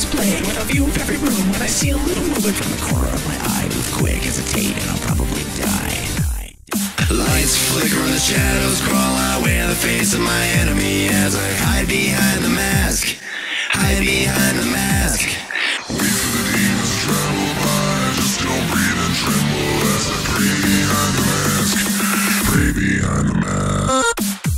display with a view of every room. When I see a little movement from the corner of my eye, move quick, hesitate, and I'll probably die. Lights flicker and the shadows crawl out, wear the face of my enemy as I hide behind the mask. Hide behind the mask. Wait for the demons to travel by. Just don't breathe and tremble as I pray behind the mask. Pray behind the mask.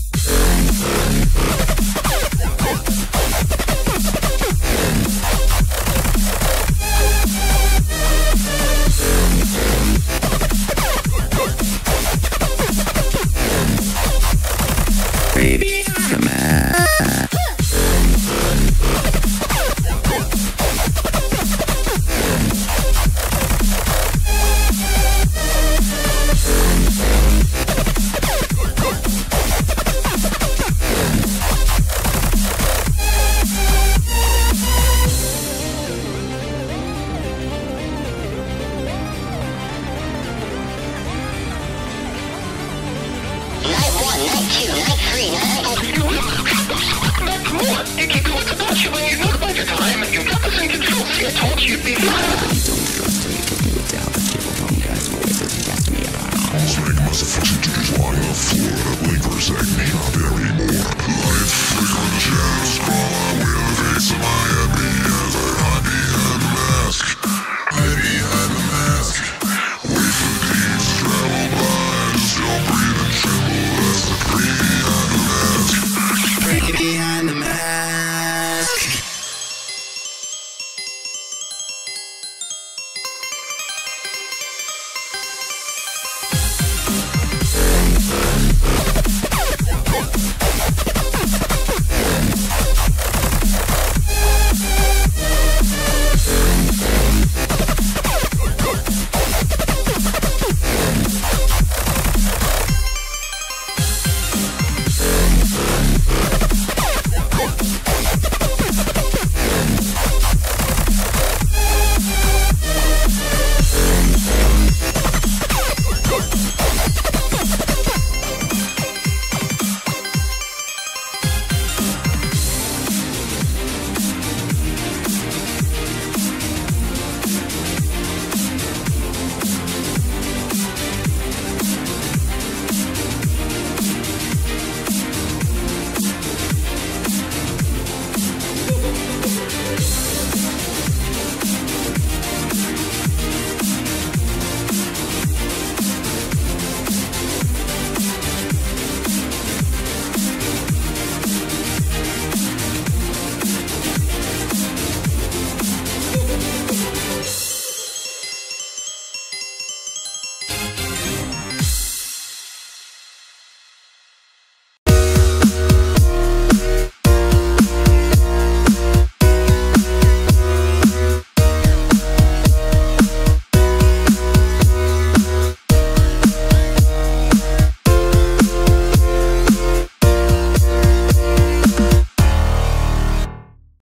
Pray behind the mask. Make myself to just lie on the floor. I blink for a second, not very